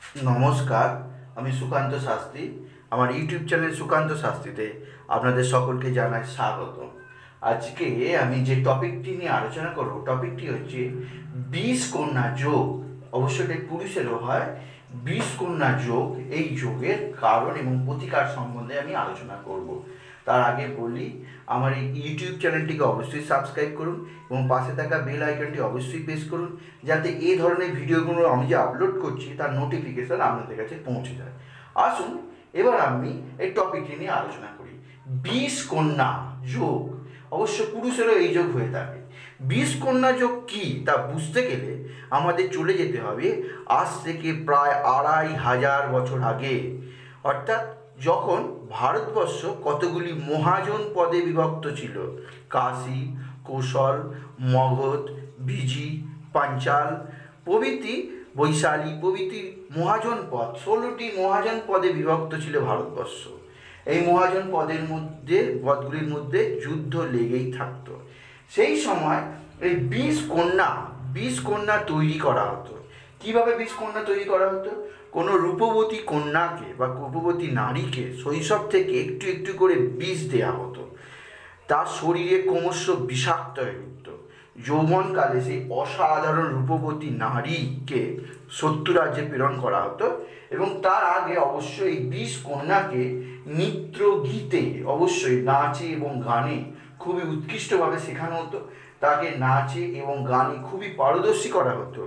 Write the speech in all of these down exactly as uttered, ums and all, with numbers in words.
নমস্কার, আমি সুকান্ত শাস্ত্রী। আমার ইউটিউব চ্যানেল সুকান্ত শাস্ত্রীতে আপনাদের সকলকে জানাই স্বাগত। আজকে আমি যে টপিকটি নিয়ে আলোচনা করব, টপিকটি হচ্ছে বিষ কন্যা যোগ। অবশ্যই এটা পুরুষেরও হয়। বিষ কন্যা যোগ, এই যোগের কারণ এবং প্রতিকার সম্বন্ধে আমি আলোচনা করব। তার আগে বলি, আমার এই ইউটিউব চ্যানেলটিকে অবশ্যই সাবস্ক্রাইব করুন এবং পাশে থাকা বেল আইকনটি অবশ্যই প্রেস করুন, যাতে এই ধরনের ভিডিওগুলো আমি যে আপলোড করছি তার নোটিফিকেশন আপনাদের কাছে পৌঁছে যায়। আসুন এবার আমি এই টপিকটি নিয়ে আলোচনা করি। বিষ কন্যা যোগ, অবশ্য পুরুষেরও এই যোগ হয়ে থাকে। বিষ কন্যা যোগ কী তা বুঝতে গেলে আমাদের চলে যেতে হবে আজ থেকে প্রায় আড়াই হাজার বছর আগে, অর্থাৎ যখন ভারতবর্ষ কতগুলি মহাজন পদে বিভক্ত ছিল। কাশী, কৌশল, মগধ, বিজি, পাঞ্চাল প্রভৃতি, বৈশালী প্রভৃতি মহাজন পদ, ষোলোটি মহাজন পদে বিভক্ত ছিল ভারতবর্ষ। এই মহাজন পদের মধ্যে পদগুলির মধ্যে যুদ্ধ লেগেই থাকতো। সেই সময় এই বিষ কন্যা বিষ কন্যা তৈরি করা হতো। কীভাবে বিষ কন্যা তৈরি করা হতো? কোনো রূপবতী কন্যাকে বা রূপবতী নারীকে শৈশব থেকে একটু একটু করে বিষ দেওয়া হতো। তার শরীরে ক্রমশ বিষাক্ত হয়ে উঠত। যৌবনকালে সেই অসাধারণ রূপবতী নারীকে শত্রু রাজ্যে প্রেরণ করা হতো এবং তার আগে অবশ্যই এই বিষ কন্যাকে নৃত্য গীতে, অবশ্যই নাচে এবং গানে খুবই উৎকৃষ্টভাবে শেখানো হতো। তাকে নাচে এবং গানে খুবই পারদর্শী করা হতো।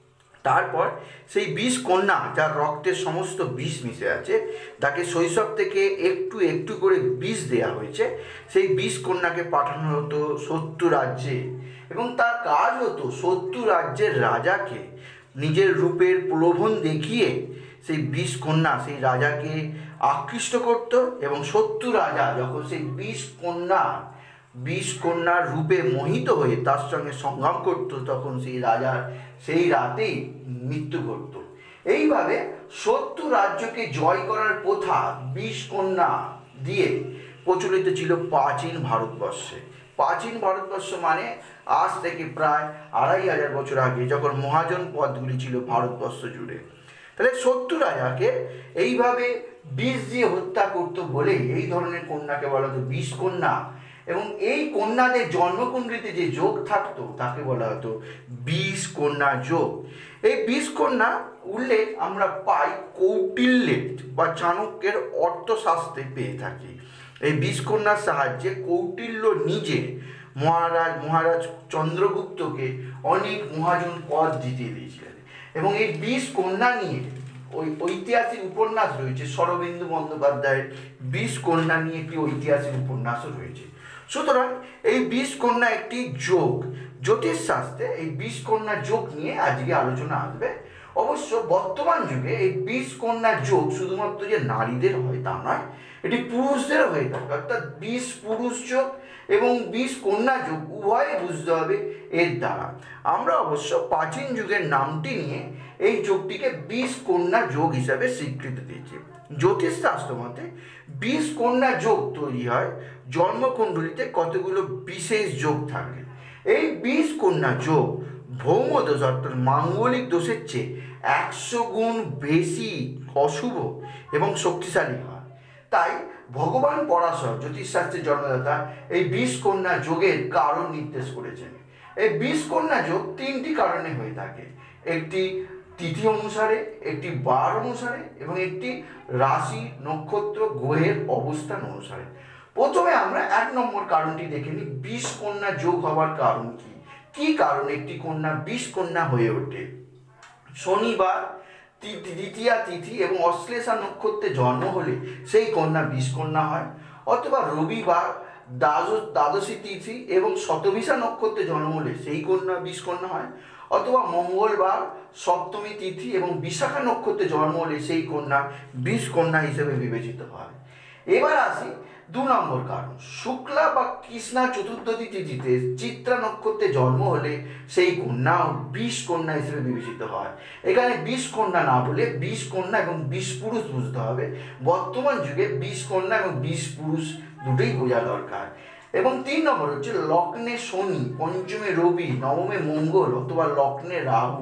তারপর সেই বিষ কন্যা, যার রক্তে সমস্ত বিষ মিশে আছে, তাকে শৈশব থেকে একটু একটু করে বিষ দেওয়া হয়েছে। সেই বিষ কন্যাকে পাঠানো হতো শত্রু রাজ্যে এবং তার কাজ হতো শত্রু রাজ্যের রাজাকে নিজের রূপের প্রলোভন দেখিয়ে সেই বিষ কন্যা সেই রাজাকে আকৃষ্ট করত এবং শত্রু রাজা যখন সেই বিষ কন্যা বিষ কন্যার রূপে মোহিত হয়ে তার সঙ্গে সংগ্রাম করত, তখন সেই রাজার সেই রাতেই মৃত্যু ঘটত। এইভাবে শত্রু রাজ্যকে জয় করার প্রথা বিষ কন্যা দিয়ে প্রচলিত ছিল প্রাচীন ভারতবর্ষে। প্রাচীন ভারতবর্ষ মানে আজ থেকে প্রায় আড়াই হাজার বছর আগে, যখন মহাজন পদগুলি ছিল ভারতবর্ষ জুড়ে। তাহলে শত্রু রাজাকে এইভাবে বিষ দিয়ে হত্যা করতো বলে এই ধরনের কন্যাকে বলা হতো বিষ কন্যা। এবং এই কন্যাদের জন্মকুণ্ডলিতে যে যোগ থাকতো তাকে বলা হতো বিষ কন্যা যোগ। এই বিষ কন্যা উল্লেখ আমরা পাই কৌটিল্যের বা চাণক্যের অর্থশাস্ত্রে পেয়ে থাকি। এই বিষ কন্যার সাহায্যে কৌটিল্য নিজে মহারাজ মহারাজ চন্দ্রগুপ্তকে অনেক মহাজন পদ জিতিয়ে দিয়েছিলেন। এবং এই বিষ কন্যা নিয়ে ওই ঐতিহাসিক উপন্যাস রয়েছে, শরদিন্দু বন্দ্যোপাধ্যায়ের বিষ কন্যা নিয়ে একটি ঐতিহাসিক উপন্যাসও রয়েছে। সুতরাং এই বিষ কন্যা একটি যোগ। জ্যোতিষশাস্ত্রে এই বিষ কন্যা যোগ নিয়ে আজকে আলোচনা আসবে। অবশ্য বর্তমান যুগে এই বিষ কন্যা যোগ শুধুমাত্র যে নারীদের হয় তা নয়, এটি পুরুষদেরও হয়ে থাকে। অর্থাৎ বিষ পুরুষ যোগ এবং বিষ কন্যা যোগ উভয়ে বুঝতে হবে এর দ্বারা। আমরা অবশ্য প্রাচীন যুগের নামটি নিয়ে এই যোগটিকে বিষ কন্যা যোগ হিসাবে স্বীকৃতি দিয়েছি। জ্যোতিষশাস্ত্র মতে বিষ কন্যা যোগ তৈরি হয় জন্মকুণ্ডলিতে কতগুলো বিশেষ যোগ থাকে। এই বিষ কন্যা যোগ ভৌম দোষ অর্থাৎ মাঙ্গলিক দোষের চেয়ে একশো গুণ বেশি অশুভ এবং শক্তিশালী হয়। তাই ভগবান পরাশর, জ্যোতিষশাস্ত্রের জন্মদাতা, এই বিষ কন্যা যোগের কারণ নির্দেশ করেছেন। এই বিষ কন্যা যোগ তিনটি কারণে হয়ে থাকে। একটি তিথি অনুসারে, একটি বার অনুসারে এবং একটি রাশি নক্ষত্র গ্রহের অবস্থান অনুসারে। প্রথমে আমরা এক নম্বর কারণটি দেখে নিই, বিষ কন্যা যোগ হওয়ার কারণ কি। কি কারণে একটি কন্যা বিষ কন্যা হয়ে ওঠে? শনিবার দ্বিতীয়া তিথি এবং অশ্লেষা নক্ষত্রে জন্ম হলে সেই কন্যা বিষ কন্যা হয়, অথবা রবিবার দ্বাদশ দ্বাদশী তিথি এবং শতভিষা নক্ষত্রে জন্ম হলে সেই কন্যা বিষ কন্যা হয়, অথবা মঙ্গলবার সপ্তমী তিথি এবং বিশাখা নক্ষত্রে জন্ম হলে সেই কন্যা বিষ কন্যা হিসেবে বিবেচিত হয়। এবার আসি দু নম্বর কারণ, শুক্লা বা কৃষ্ণা চতুর্দশী তিথিতে চিত্রা নক্ষত্রে জন্ম হলে সেই কন্যা বিষ কন্যা হিসেবে বিবেচিত হয়। এখানে বিষ কন্যা না বলে বিষ কন্যা এবং বিষ পুরুষ বুঝতে হবে। বর্তমান যুগে বিষ কন্যা এবং বিষ পুরুষ দুটোই বোঝা দরকার। এবং তিন নম্বর হচ্ছে লগ্নে শনি, পঞ্চমে রবি, নবমে মঙ্গল অথবা লগ্নে রাহু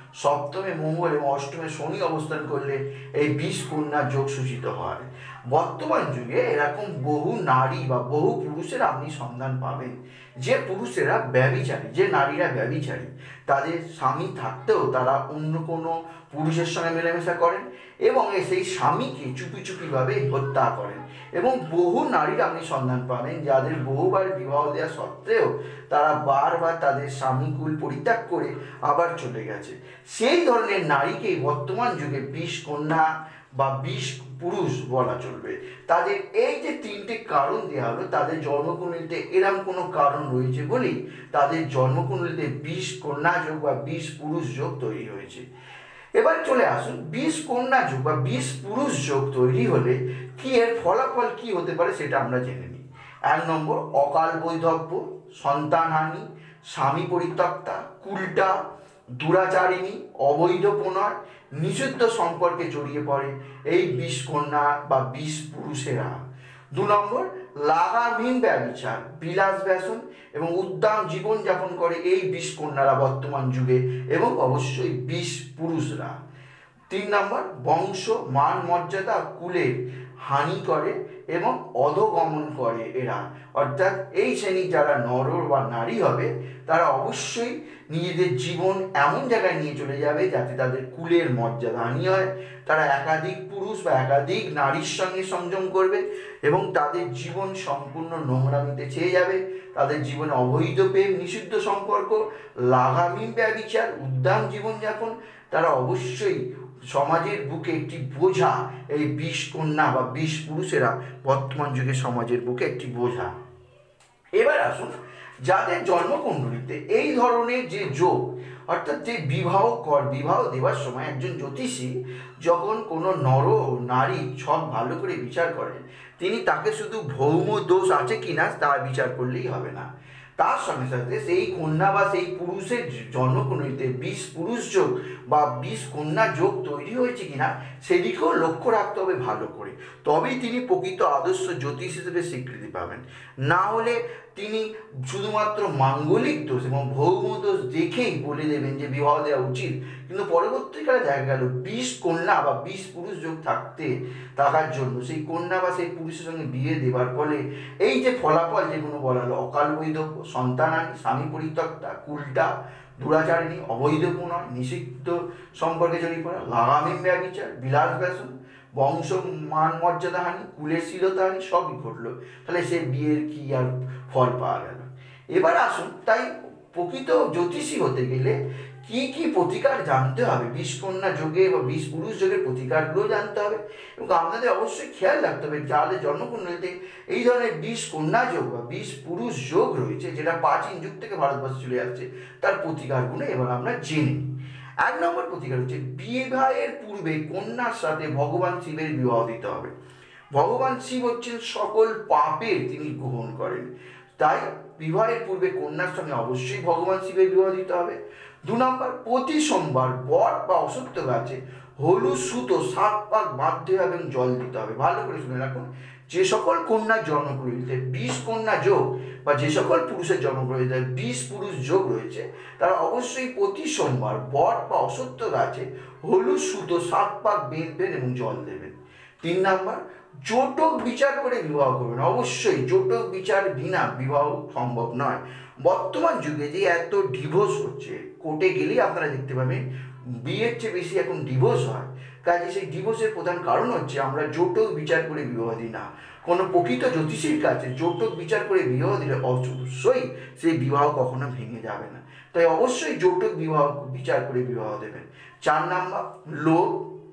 সপ্তমে মঙ্গল এবং অষ্টমে শনি অবস্থান করলে এই বিষ কন্যা যোগ সূচিত হয়। বর্তমান যুগে এরকম বহু নারী বা বহু পুরুষের আপনি সন্ধান পাবেন যে পুরুষেরা ব্যভিচারী, যে নারীরা ব্যভিচারী, তাদের স্বামী থাকতেও তারা অন্য কোনো পুরুষের সঙ্গে মেলামেশা করেন এবং সেই স্বামীকে চুপি চুপিভাবে হত্যা করেন। এবং বহু নারীর আপনি সন্ধান পাবেন যাদের বহুবার বিবাহ দেওয়া সত্ত্বেও তারা বারবার তাদের স্বামীকুল পরিত্যাগ করে আবার চলে গেছে। সেই ধরনের নারীকেই বর্তমান যুগে বিষ কন্যা বা বিষ পুরুষ বলা চলবে। তাদের এই যে তিনটে কারণ দেওয়া হলো, তাদের জন্মকুণ্ডলিতে এরম কোনো কারণ রয়েছে বলেই তাদের জন্মকুণ্ডলিতে বিষ কন্যা যোগ বা বিষ পুরুষ যোগ তৈরি হয়েছে। এবার চলে আসুন, বিষ কন্যা যোগ বা বিষ পুরুষ যোগ তৈরি হলে কি এর ফলাফল কি হতে পারে সেটা আমরা জেনে নিই। এক নম্বর, অকাল বৈধব্য, সন্তানহানি, স্বামী পরিত্যক্তা, কুলটা, দুরাচারিণী, অবৈধ প্রণয়, নিষিদ্ধ সম্পর্কে জড়িয়ে পড়ে এই বিষ কন্যা বা বিষ পুরুষেরা। দু নম্বর, লাগামহীন ব্যভিচার, বিলাস ব্যসন এবং উদ্দাম জীবনযাপন করে এই বিষ কন্যারা বর্তমান যুগে এবং অবশ্যই বিষ পুরুষরা। তিন নম্বর, বংশ মান মর্যাদা কুলের হানি করে এবং অধগমন করে এরা। অর্থাৎ এই শ্রেণীর যারা নর বা নারী হবে তারা অবশ্যই নিজেদের জীবন এমন জায়গায় নিয়ে চলে যাবে যাতে তাদের কুলের মর্যাদা হানি হয়। তারা একাধিক পুরুষ বা একাধিক নারীর সঙ্গে সংযম করবে এবং তাদের জীবন সম্পূর্ণ নোংরামিতে ছেয়ে যাবে। তাদের জীবনে অবৈধ প্রেম, নিষিদ্ধ সম্পর্ক, লাগামহীন ব্যভিচার, উদ্দাম জীবনযাপন, তারা অবশ্যই সমাজের বুকে একটি বোঝা। এই বিষ কন্যা বা বিষ পুরুষেরা বর্তমান যুগে সমাজের বুকে একটি বোঝা। এবার আসুন, যাদের জন্মকুণ্ডলিতে এই ধরনের যে যোগ, অর্থাৎ যে বিবাহ কর বিবাহ দেওয়ার সময় একজন জ্যোতিষী যখন কোনো নর নারী ছক ভালো করে বিচার করেন, তিনি তাকে শুধু ভৌম দোষ আছে কিনা তা বিচার করলেই হবে না, তার সঙ্গে সাথে সেই কন্যা বা সেই পুরুষের জন্মকুণ্ডলিতে বিষ পুরুষ যোগ বা বিষ কন্যা যোগ তৈরি হয়েছে কিনা সেদিকেও লক্ষ্য রাখতে হবে ভালো করে। তবেই তিনি প্রকৃত আদর্শ জ্যোতিষ হিসেবে স্বীকৃতি পাবেন। না হলে তিনি শুধুমাত্র মাঙ্গলিক দোষ এবং ভৌম দোষ দেখেই বলে দেবেন যে বিবাহ দেওয়া উচিত, কিন্তু পরবর্তীকালে দেখা গেল বিষ কন্যা বা বিষ পুরুষ যোগ থাকতে থাকার জন্য সেই কন্যা বা সেই পুরুষের সঙ্গে বিয়ে দেওয়ার ফলে এই যে ফলাফল যেগুলো বলা হলো, অকাল বৈধব্য, সন্তানহানি, স্বামী পরিত্যক্তা, কুলটা, দুরাচারিণী, অবৈধ প্রণয়, নিষিদ্ধ সম্পর্কে জড়িয়ে পড়া, লাগামহীন ব্যভিচার, বিলাস ব্যসন, বংশ মান মর্যাদা হানি, কুলের শীলতা হানি সবই ঘটলো। তাহলে সে বিয়ের কি আর ফল পাওয়া গেল? এবার আসুন, তাই প্রকৃত জ্যোতিষী হতে গেলে কি কি প্রতিকার জানতে হবে, বিষ কন্যা যোগে বা বিষ পুরুষ যোগের প্রতিকারগুলো জানতে হবে এবং আপনাদের অবশ্যই খেয়াল রাখতে হবে যাদের জন্মকুণ্ডলিতে এই ধরনের বিষ কন্যা যোগ বা বিষ পুরুষ যোগ রয়েছে, যেটা প্রাচীন যুগ থেকে ভারতবর্ষে চলে আসছে, তার প্রতিকারগুলো এবার আমরা জেনে নিই। এক নম্বর প্রতিকার হচ্ছে বিবাহের পূর্বে কন্যার সাথে ভগবান শিবের বিবাহ দিতে হবে। ভগবান শিব হচ্ছেন সকল পাপের তিনি গ্রহণ করেন, তাই বিবাহের পূর্বে কন্যার সঙ্গে অবশ্যই ভগবান শিবের বিবাহ দিতে হবে। দু নম্বর, প্রতি সোমবার বট বা অশ্বত্থ গাছে হলুদ সুতো সাত পাক বাঁধতে হবে এবং জল দিতে হবে। ভালো করে শুনে রাখুন, যে সকল কন্যার জন্মকুণ্ডলিতে বিষ কন্যা যোগ বা যে সকল পুরুষের জন্মকুণ্ডলিতে বিষ পুরুষ যোগ রয়েছে তারা অবশ্যই প্রতি সোমবার বট বা অশ্বত্থ গাছে হলুদ সুতো সাত পাক বেঁধবেন এবং জল দেবেন। তিন নম্বর, জোটক বিচার করে বিবাহ করবেন। অবশ্যই জোটক বিচার বিনা বিবাহ সম্ভব নয়। বর্তমান যুগে যে এত ডিভোর্স হচ্ছে, কোর্টে গেলেই আপনারা দেখতে পাবেন বিয়ের চেয়ে বেশি এখন ডিভোর্স হয়। কাজে সেই ডিভোর্সের প্রধান কারণ হচ্ছে আমরা জোটক বিচার করে বিবাহ দিই না। কোনো প্রকৃত জ্যোতিষীর কাছে জোটক বিচার করে বিবাহ দিলে অবশ্যই সেই বিবাহ কখনো ভেঙে যাবে না। তাই অবশ্যই জোটক বিবাহ বিচার করে বিবাহ দেবেন। চার নাম্বার, লোভ,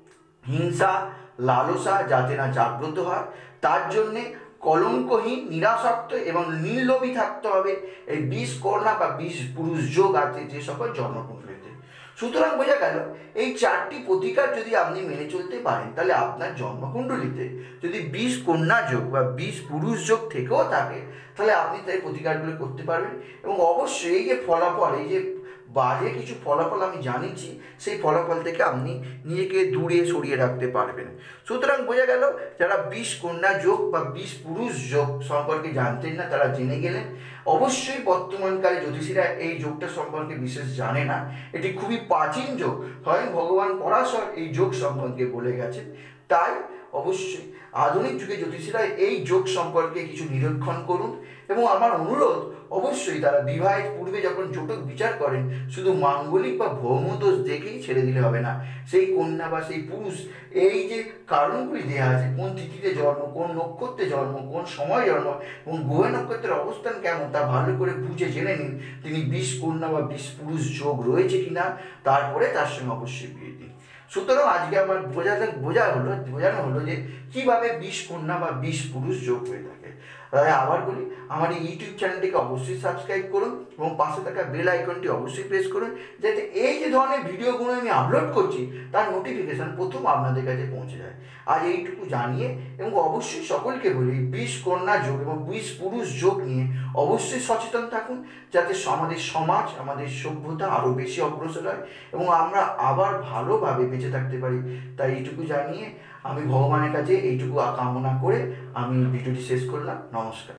হিংসা, লালসা যাতে না জাগ্রত হয় তার জন্যে কলঙ্কহীন, নিরাসক্ত এবং নির্লোভী থাকতে হবে এই বিষ কন্যা বা বিষ পুরুষ যোগ আছে যে সকল জন্মকুণ্ডলিতে। সুতরাং বোঝা গেল এই চারটি প্রতিকার যদি আপনি মেনে চলতে পারেন তাহলে আপনার জন্মকুণ্ডলিতে যদি বিষ কন্যা যোগ বা বিষ পুরুষ যোগ থেকেও থাকে তাহলে আপনি তাই প্রতিকারগুলো করতে পারবেন এবং অবশ্যই এই যে ফলাফল, এই যে বাজে কিছু ফলাফল আমি জানিয়েছি, সেই ফলাফল থেকে আপনি নিজেকে দূরে সরিয়ে রাখতে পারবেন। সুতরাং বোঝা গেল, যারা বিষ কন্যা যোগ বা বিষ পুরুষ যোগ সম্পর্কে জানতেন না তারা জেনে গেলেন। অবশ্যই বর্তমানকালে জ্যোতিষীরা এই যোগটা সম্পর্কে বিশেষ জানে না, এটি খুবই প্রাচীন যোগ, স্বয়ং ভগবান পরাশর এই যোগ সম্পর্কে বলে গেছেন। তাই অবশ্যই আধুনিক যুগে জ্যোতিষীরা এই যোগ সম্পর্কে কিছু নিরীক্ষণ করুন, এবং আমার অনুরোধ অবশ্যই তারা বিবাহের পূর্বে যখন জোটক বিচার করেন শুধু মাঙ্গলিক বা ভৌমদোষ দেখেই ছেড়ে দিলে হবে না। সেই কন্যা বা সেই পুরুষ এই যে কারণগুলি দেওয়া আছে, কোন তিথিতে জন্ম, কোন নক্ষত্রে জন্ম, কোন সময় জন্ম এবং গ্রহ নক্ষত্রের অবস্থান কেমন, তা ভালো করে বুঝে জেনে নিন তিনি বিষ কন্যা বা বিষ পুরুষ যোগ রয়েছে কিনা, তারপরে তার সঙ্গে অবশ্যই বিয়ে দিন। সুতরাং আজকে আমার বোঝাতে বোঝা হলো বোঝানো হলো যে কীভাবে বিষ কন্যা বা বিষ পুরুষ যোগ হয়ে থাকে। তাই আবার বলি, আমার এই ইউটিউব চ্যানেলটিকে অবশ্যই সাবস্ক্রাইব করুন এবং পাশে থাকা বেল আইকনটি অবশ্যই প্রেস করুন, যাতে এই যে ধরনের ভিডিওগুলো আমি আপলোড করছি তার নোটিফিকেশান প্রথম আপনাদের কাছে পৌঁছে যায়। আজ এইটুকু জানিয়ে এবং অবশ্যই সকলকে বলি, বিষ কন্যা যোগ এবং বিষ পুরুষ যোগ নিয়ে অবশ্যই সচেতন থাকুন, যাতে আমাদের সমাজ, আমাদের সভ্যতা আরও বেশি অগ্রসর হয় এবং আমরা আবার ভালোভাবে বেঁচে থাকতে পারি। তাই এইটুকু জানিয়ে আমি ভগবানের কাছে এইটুকু কামনা করে আমি ভিডিওটি শেষ করলাম। নমস্কার।